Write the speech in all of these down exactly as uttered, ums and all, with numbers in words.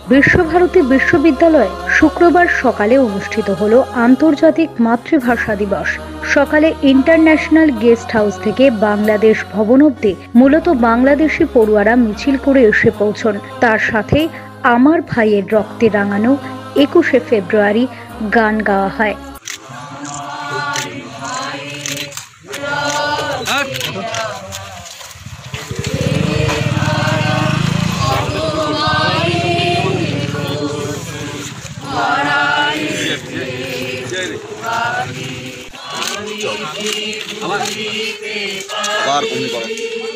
বিশ্বভারতী বিশ্ববিদ্যালয়ে শুক্রবার সকালে অনুষ্ঠিত হলো আন্তর্জাতিক মাতৃভাষা দিবস। সকালে ইন্টারন্যাশনাল গেস্ট হাউস থেকে বাংলাদেশ ভবন অবধি মূলত বাংলাদেশি পড়ুয়ারা মিছিল করে এসে পৌঁছন। তার সাথে আমার ভাইয়ের রক্তে রাঙানো একুশে ফেব্রুয়ারি গান গাওয়া হয়। আবার অমনি করো।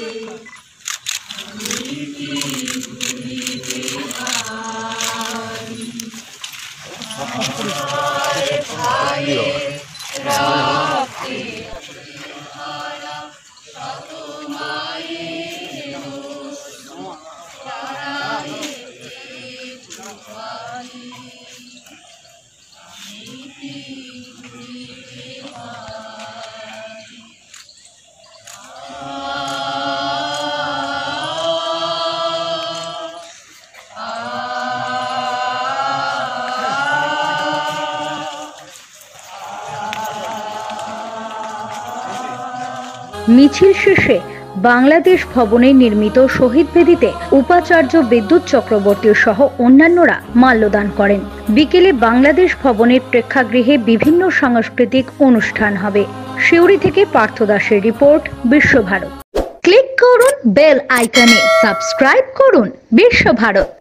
মিছিল শেষে বাংলাদেশ ভবনে নির্মিত শহীদ বেদিতে উপাচার্য বিদ্যুৎ চক্রবর্তী সহ অন্যান্যরা মাল্যদান করেন। বিকেলে বাংলাদেশ ভবনের প্রেক্ষাগৃহে বিভিন্ন সাংস্কৃতিক অনুষ্ঠান হবে। সিউড়ি থেকে পার্থ দাসের রিপোর্ট, বিশ্বভারত। ক্লিক করুন বেল আইকনে, সাবস্ক্রাইব করুন বিশ্বভারত।